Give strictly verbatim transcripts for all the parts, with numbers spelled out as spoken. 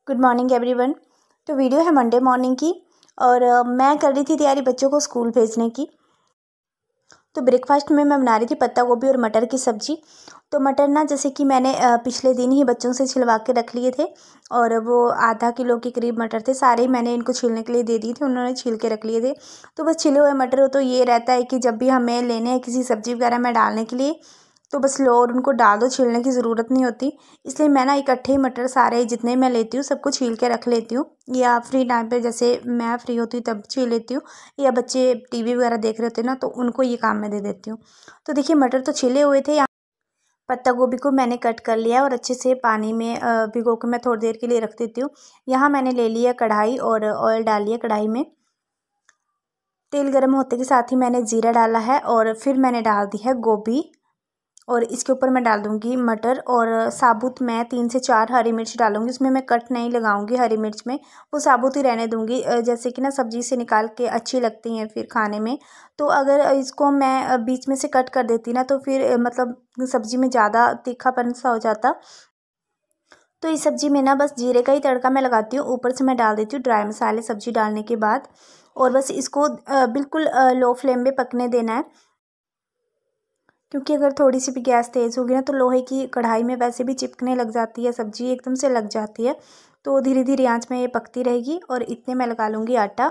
Good morning everyone. तो video है Monday morning की और अ, मैं कर रही थी तैयारी बच्चों को स्कूल भेजने की। तो ब्रेकफास्ट में मैं बना रही थी पत्ता गोभी और मटर की सब्ज़ी। तो मटर ना जैसे कि मैंने अ, पिछले दिन ही बच्चों से छिलवा के रख लिए थे और वो आधा किलो के करीब मटर थे। सारे ही मैंने इनको छीलने के लिए दे दिए थे, उन्होंने छील के रख लिए थे। तो बस छिले हुए मटर हो तो ये रहता है कि जब भी हमें लेने हैं किसी सब्ज़ी वगैरह में डालने के लिए तो बस लो और उनको डाल दो, छीलने की ज़रूरत नहीं होती। इसलिए मैं ना इकट्ठे ही मटर सारे जितने मैं लेती हूँ सबको छील के रख लेती हूँ, या फ्री टाइम पे जैसे मैं फ्री होती हूँ तब छील लेती हूँ, या बच्चे टीवी वगैरह देख रहे होते हैं ना तो उनको ये काम मैं दे देती हूँ। तो देखिए मटर तो छिले हुए थे। यहाँ पत्ता गोभी को मैंने कट कर लिया और अच्छे से पानी में अ, भिगो के मैं थोड़ी देर के लिए रख देती हूँ। यहाँ मैंने ले लिया कढ़ाई और ऑयल डाल लिया कढ़ाई में। तेल गर्म होते के साथ ही मैंने जीरा डाला है और फिर मैंने डाल दी है गोभी और इसके ऊपर मैं डाल दूँगी मटर और साबुत मैं तीन से चार हरी मिर्च डालूँगी। उसमें मैं कट नहीं लगाऊँगी हरी मिर्च में, वो साबुत ही रहने दूँगी। जैसे कि ना सब्ज़ी से निकाल के अच्छी लगती हैं फिर खाने में। तो अगर इसको मैं बीच में से कट कर देती ना तो फिर मतलब सब्ज़ी में ज़्यादा तीखापन सा हो जाता। तो इस सब्ज़ी में ना बस जीरे का ही तड़का मैं लगाती हूँ, ऊपर से मैं डाल देती हूँ ड्राई मसाले सब्ज़ी डालने के बाद। और बस इसको बिल्कुल लो फ्लेम में पकने देना है, क्योंकि अगर थोड़ी सी भी गैस तेज़ होगी ना तो लोहे की कढ़ाई में वैसे भी चिपकने लग जाती है, सब्ज़ी एकदम से लग जाती है। तो धीरे धीरे आंच में ये पकती रहेगी और इतने मैं लगा लूँगी आटा।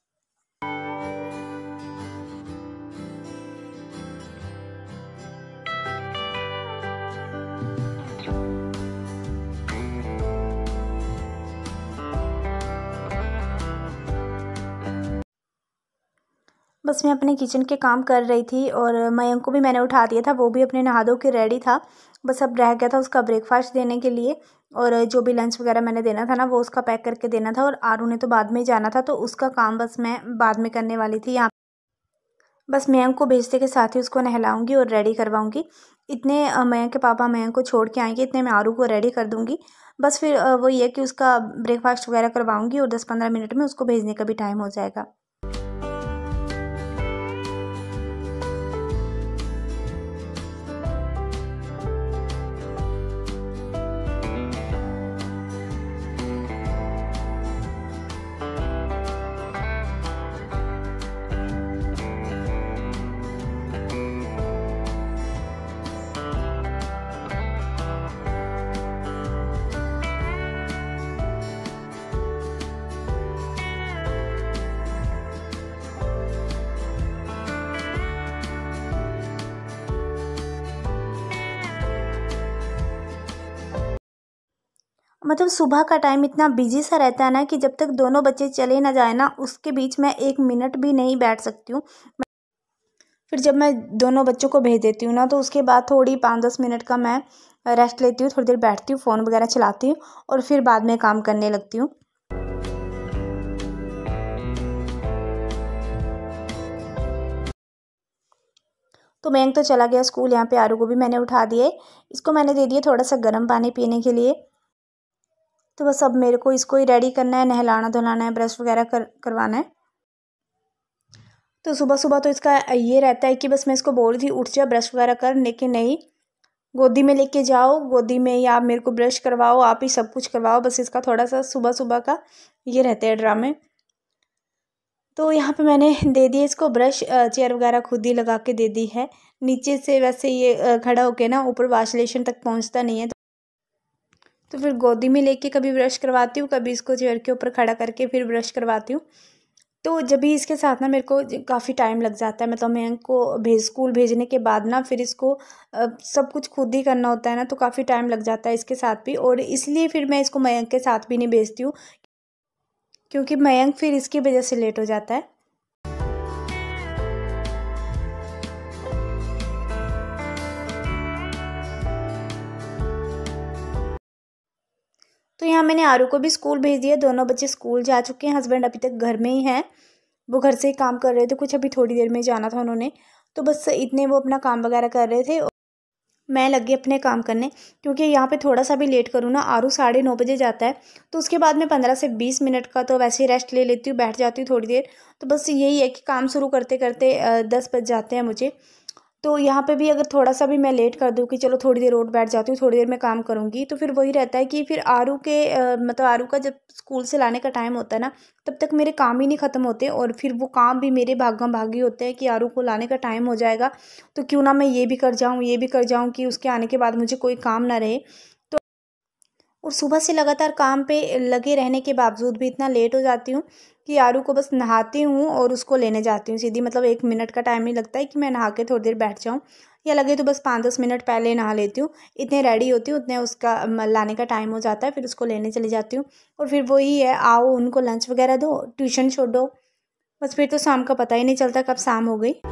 बस मैं अपने किचन के काम कर रही थी और मयंक को भी मैंने उठा दिया था, वो भी अपने नहा धो के रेडी था। बस अब रह गया था उसका ब्रेकफास्ट देने के लिए और जो भी लंच वगैरह मैंने देना था ना वो उसका पैक करके देना था। और आरू ने तो बाद में ही जाना था तो उसका काम बस मैं बाद में करने वाली थी। यहाँ बस मयंक को भेजते के साथ ही उसको नहलाऊंगी और रेडी करवाऊंगी। इतने मयंक के पापा मयंक को छोड़ के आएंगे, इतने मैं आरू को रेडी कर दूंगी। बस फिर वो ये कि उसका ब्रेकफास्ट वगैरह करवाऊंगी और दस पंद्रह मिनट में उसको भेजने का भी टाइम हो जाएगा। मतलब सुबह का टाइम इतना बिजी सा रहता है ना कि जब तक दोनों बच्चे चले ना जाए ना उसके बीच में एक मिनट भी नहीं बैठ सकती हूँ। फिर जब मैं दोनों बच्चों को भेज देती हूँ ना तो उसके बाद थोड़ी पाँच दस मिनट का मैं रेस्ट लेती हूँ, थोड़ी देर बैठती हूँ, फ़ोन वगैरह चलाती हूँ और फिर बाद में काम करने लगती हूँ। तो मयंक तो चला गया स्कूल। यहाँ पे आरू को भी मैंने उठा दिया है, इसको मैंने दे दिया थोड़ा सा गर्म पानी पीने के लिए। तो बस अब मेरे को इसको ही रेडी करना है, नहलाना धुलाना है, ब्रश वगैरह कर करवाना है। तो सुबह सुबह तो इसका ये रहता है कि बस मैं इसको बोल रही थी उठ जा ब्रश वगैरह कर, लेकिन नहीं, गोदी में लेके जाओ, गोदी में या मेरे को ब्रश करवाओ, आप ही सब कुछ करवाओ। बस इसका थोड़ा सा सुबह सुबह का ये रहते हैं ड्रामे। तो यहाँ पे मैंने दे दिए इसको ब्रश, चेयर वगैरह खुद ही लगा के दे दी है। नीचे से वैसे ये खड़ा होके ना ऊपर वॉश बेसिन तक पहुँचता नहीं है, तो फिर गोदी में लेके कभी ब्रश करवाती हूँ, कभी इसको चेयर के ऊपर खड़ा करके फिर ब्रश करवाती हूँ। तो जब भी इसके साथ ना मेरे को काफ़ी टाइम लग जाता है, मतलब मैं इनको भेज स्कूल भेजने के बाद ना फिर इसको अ, सब कुछ खुद ही करना होता है ना, तो काफ़ी टाइम लग जाता है इसके साथ भी। और इसलिए फिर मैं इसको मयंक के साथ भी नहीं भेजती हूँ, क्योंकि मयंक फिर इसकी वजह से लेट हो जाता है। तो यहाँ मैंने आरू को भी स्कूल भेज दिया, दोनों बच्चे स्कूल जा चुके हैं। हस्बैंड अभी तक घर में ही हैं, वो घर से ही काम कर रहे थे, कुछ अभी थोड़ी देर में जाना था उन्होंने। तो बस इतने वो अपना काम वगैरह कर रहे थे, मैं लगी अपने काम करने। क्योंकि यहाँ पे थोड़ा सा भी लेट करूँ ना, आरू साढ़े नौ बजे जाता है, तो उसके बाद मैं पंद्रह से बीस मिनट का तो वैसे ही रेस्ट ले लेती हूँ, बैठ जाती हूँ थोड़ी देर। तो बस यही है कि काम शुरू करते करते दस बज जाते हैं मुझे। तो यहाँ पे भी अगर थोड़ा सा भी मैं लेट कर दूँ कि चलो थोड़ी देर और बैठ जाती हूँ, थोड़ी देर में काम करूँगी, तो फिर वही रहता है कि फिर आरू के अ, मतलब आरू का जब स्कूल से लाने का टाइम होता है ना, तब तक मेरे काम ही नहीं ख़त्म होते और फिर वो काम भी मेरे भागम भागी होते हैं कि आरू को लाने का टाइम हो जाएगा, तो क्यों ना मैं ये भी कर जाऊँ ये भी कर जाऊँ कि उसके आने के बाद मुझे कोई काम ना रहे। तो और सुबह से लगातार काम पे लगे रहने के बावजूद भी इतना लेट हो जाती हूँ कि आरू को बस नहाती हूँ और उसको लेने जाती हूँ सीधी, मतलब एक मिनट का टाइम नहीं लगता है कि मैं नहा के थोड़ी देर बैठ जाऊँ, या लगे तो बस पाँच दस मिनट पहले नहा लेती हूँ। इतने रेडी होती हूँ उतने उसका म, लाने का टाइम हो जाता है, फिर उसको लेने चली जाती हूँ। और फिर वही है, आओ उनको लंच वगैरह दो, ट्यूशन छोड़ो, बस फिर तो शाम का पता ही नहीं चलता कब शाम हो गई।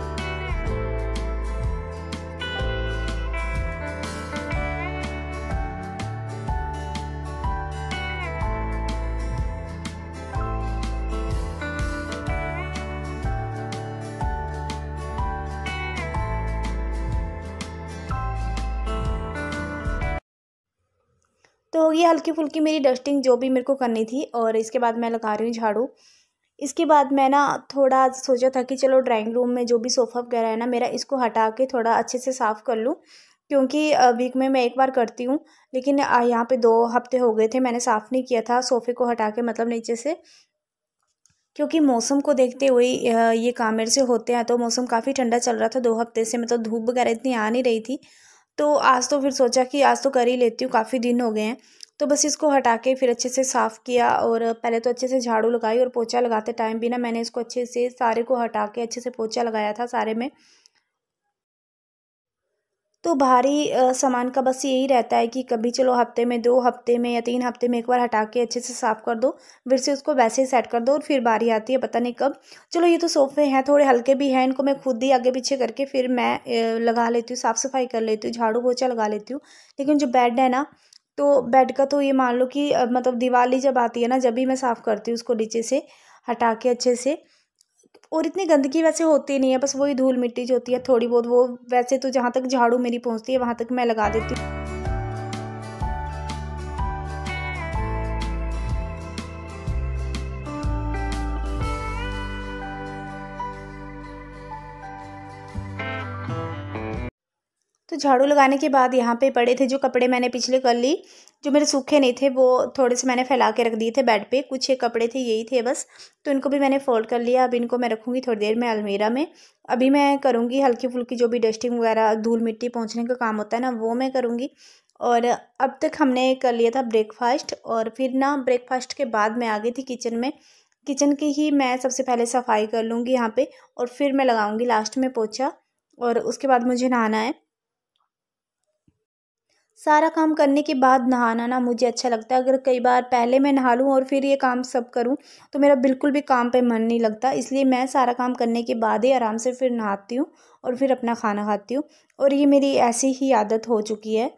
तो ये हल्की फुल्की मेरी डस्टिंग जो भी मेरे को करनी थी, और इसके बाद मैं लगा रही हूँ झाड़ू। इसके बाद मैं ना थोड़ा सोचा था कि चलो ड्राइंग रूम में जो भी सोफ़ा वगैरह है ना मेरा, इसको हटा के थोड़ा अच्छे से साफ़ कर लूँ, क्योंकि वीक में मैं एक बार करती हूँ, लेकिन यहाँ पे दो हफ्ते हो गए थे मैंने साफ़ नहीं किया था सोफ़े को हटा के, मतलब नीचे से, क्योंकि मौसम को देखते हुए ये काम मेरे से होते हैं। तो मौसम काफ़ी ठंडा चल रहा था दो हफ्ते से, मतलब धूप वगैरह इतनी आ नहीं रही थी, तो आज तो फिर सोचा कि आज तो कर ही लेती हूँ, काफ़ी दिन हो गए हैं। तो बस इसको हटा के फिर अच्छे से साफ़ किया, और पहले तो अच्छे से झाड़ू लगाई, और पोछा लगाते टाइम भी ना मैंने इसको अच्छे से सारे को हटा के अच्छे से पोछा लगाया था सारे में। तो भारी अ, सामान का बस यही रहता है कि कभी चलो हफ्ते में, दो हफ्ते में या तीन हफ्ते में एक बार हटा के अच्छे से साफ़ कर दो, फिर से उसको वैसे ही सेट कर दो, और फिर बारी आती है पता नहीं कब। चलो ये तो सोफ़े हैं, थोड़े हल्के भी हैं, इनको मैं खुद ही आगे पीछे करके फिर मैं अ, लगा लेती हूँ, साफ़ सफाई कर लेती हूँ, झाड़ू पोछा लगा लेती हूँ। लेकिन जो बेड है ना, तो बेड का तो ये मान लो कि अ, मतलब दिवाली जब आती है ना, जब भी मैं साफ़ करती हूँ उसको नीचे से हटा के अच्छे से। और इतनी गंदगी वैसे होती नहीं है, बस वही धूल मिट्टी जो होती है थोड़ी बहुत, वो वैसे तो जहाँ तक झाड़ू मेरी पहुँचती है वहाँ तक मैं लगा देती हूँ। तो झाड़ू लगाने के बाद यहाँ पे पड़े थे जो कपड़े मैंने पिछले कर ली, जो मेरे सूखे नहीं थे वो थोड़े से मैंने फैला के रख दिए थे बेड पे, कुछ एक कपड़े थे यही थे बस, तो इनको भी मैंने फोल्ड कर लिया। अब इनको मैं रखूँगी थोड़ी देर में अलमीरा में। अभी मैं करूँगी हल्की फुल्की जो भी डस्टिंग वगैरह धूल मिट्टी पहुँचने का काम होता है ना, वो मैं करूँगी। और अब तक हमने कर लिया था ब्रेकफास्ट, और फिर ना ब्रेकफास्ट के बाद मैं आ गई थी किचन में। किचन की ही मैं सबसे पहले सफाई कर लूँगी यहाँ पे, और फिर मैं लगाऊँगी लास्ट में पोछा, और उसके बाद मुझे नहाना है। सारा काम करने के बाद नहाना ना मुझे अच्छा लगता है। अगर कई बार पहले मैं नहा लूँ और फिर ये काम सब करूँ, तो मेरा बिल्कुल भी काम पे मन नहीं लगता, इसलिए मैं सारा काम करने के बाद ही आराम से फिर नहाती हूँ और फिर अपना खाना खाती हूँ, और ये मेरी ऐसी ही आदत हो चुकी है।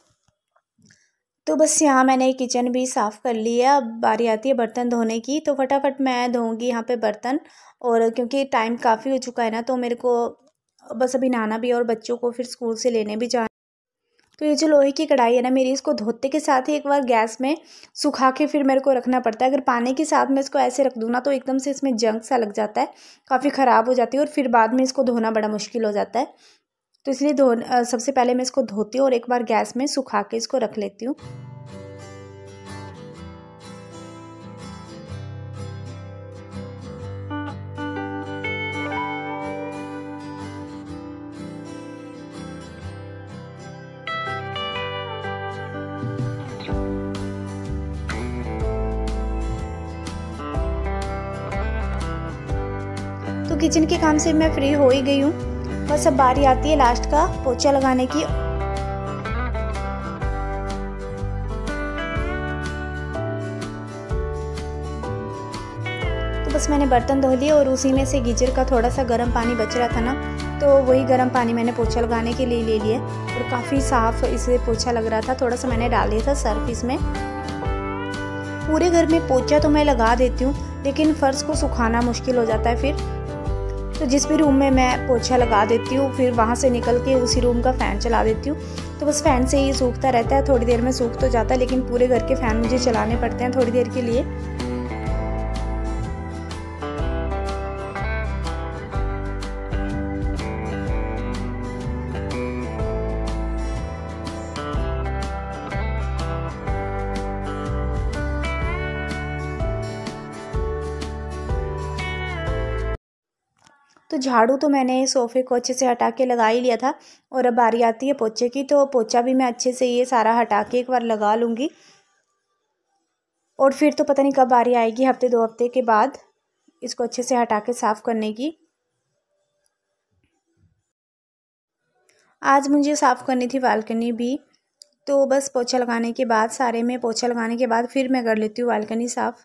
तो बस यहाँ मैंने किचन भी साफ़ कर लिया, अब बारी आती है बर्तन धोने की, तो फटाफट मैं धोऊँगी यहाँ पे बर्तन। और क्योंकि टाइम काफ़ी हो चुका है ना, तो मेरे को बस अभी नहाना भी है और बच्चों को फिर स्कूल से लेने भी जाना। तो ये जो लोहे की कढ़ाई है ना मेरी, इसको धोते के साथ ही एक बार गैस में सुखा के फिर मेरे को रखना पड़ता है। अगर पानी के साथ में इसको ऐसे रख दूँ ना, तो एकदम से इसमें जंग सा लग जाता है, काफ़ी ख़राब हो जाती है, और फिर बाद में इसको धोना बड़ा मुश्किल हो जाता है। तो इसलिए धो सबसे पहले मैं इसको धोती हूँ और एक बार गैस में सुखा के इसको रख लेती हूँ। तो किचन के काम से मैं फ्री हो ही गई हूँ, बस अब बारी आती है लास्ट का पोछा लगाने की। तो बस मैंने बर्तन धो लिए, और उसी में से गीजर का थोड़ा सा गर्म पानी बच रहा था ना, तो वही गर्म पानी मैंने पोछा लगाने के लिए ले लिया, और काफ़ी साफ़ इसे पोछा लग रहा था। थोड़ा सा मैंने डाल दिया था सर्फ इसमें। पूरे घर में पोछा तो मैं लगा देती हूँ, लेकिन फ़र्श को सुखाना मुश्किल हो जाता है फिर। तो जिस भी रूम में मैं पोछा लगा देती हूँ, फिर वहाँ से निकल के उसी रूम का फ़ैन चला देती हूँ, तो बस फ़ैन से ही सूखता रहता है। थोड़ी देर में सूख तो जाता है, लेकिन पूरे घर के फ़ैन मुझे चलाने पड़ते हैं थोड़ी देर के लिए। तो झाड़ू तो मैंने सोफ़े को अच्छे से हटा के लगा ही लिया था और अब बारी आती है पोछे की। तो पोछा भी मैं अच्छे से ये सारा हटा के एक बार लगा लूँगी और फिर तो पता नहीं कब बारी आएगी, हफ्ते दो हफ्ते के बाद इसको अच्छे से हटा के साफ़ करने की। आज मुझे साफ़ करनी थी बालकनी भी, तो बस पोछा लगाने के बाद, सारे में पोछा लगाने के बाद फिर मैं कर लेती हूँ बालकनी साफ़।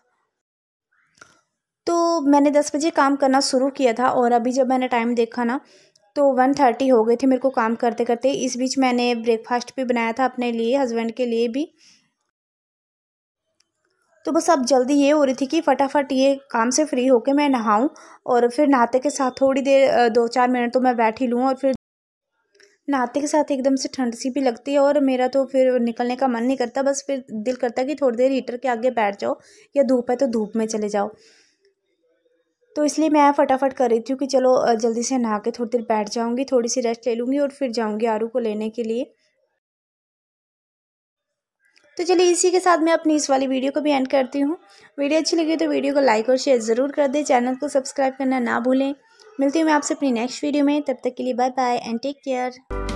तो मैंने दस बजे काम करना शुरू किया था और अभी जब मैंने टाइम देखा ना तो वन थर्टी हो गए थे मेरे को काम करते करते। इस बीच मैंने ब्रेकफास्ट भी बनाया था अपने लिए, हस्बैंड के लिए भी। तो बस अब जल्दी ये हो रही थी कि फटाफट ये काम से फ्री होके मैं नहाऊं और फिर नहाते के साथ थोड़ी देर दो चार मिनट तो मैं बैठ ही लूँ। और फिर नहाते के साथ एकदम से ठंड सी भी लगती है और मेरा तो फिर निकलने का मन नहीं करता, बस फिर दिल करता है कि थोड़ी देर हीटर के आगे बैठ जाओ या धूप है तो धूप में चले जाओ। तो इसलिए मैं फटाफट कर रही थी कि चलो जल्दी से नहा के थोड़ी देर बैठ जाऊंगी, थोड़ी सी रेस्ट ले लूँगी और फिर जाऊंगी आरू को लेने के लिए। तो चलिए इसी के साथ मैं अपनी इस वाली वीडियो को भी एंड करती हूँ। वीडियो अच्छी लगी तो वीडियो को लाइक और शेयर ज़रूर कर दें, चैनल को सब्सक्राइब करना ना भूलें। मिलती हूँ मैं आपसे अपनी नेक्स्ट वीडियो में, तब तक के लिए bye bye and take care.